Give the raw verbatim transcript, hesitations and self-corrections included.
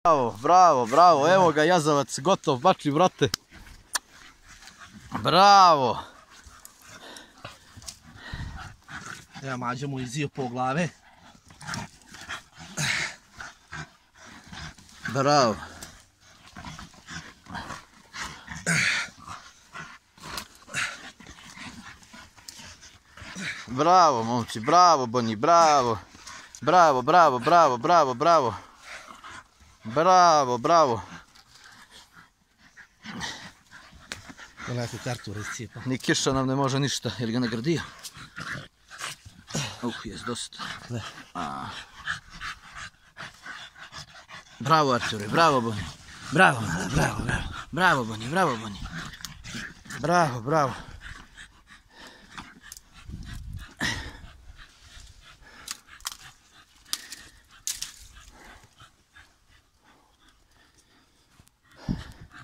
Bravo, bravo, bravo, evo ga jazavac, gotov, bači brate. Bravo. Evo Mađo mu izio po glave. Bravo. Bravo momci, bravo Bonji, bravo. Bravo, bravo, bravo, bravo, bravo. Bravo, bravo. Gledajte kartu razcijepa. Ni kiša nam ne može ništa, jer ga nagradio. Uh, jes dosta. Ne. Bravo Arture, bravo Bonji. Bravo, bravo, bravo. Bravo Bonji, bravo Bonji. Bravo, bravo.